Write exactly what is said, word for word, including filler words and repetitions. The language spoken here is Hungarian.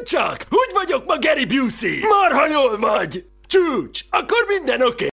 csak! Úgy vagyok ma, Gary Busey! Marha jól vagy! Csúcs! Akkor minden oké!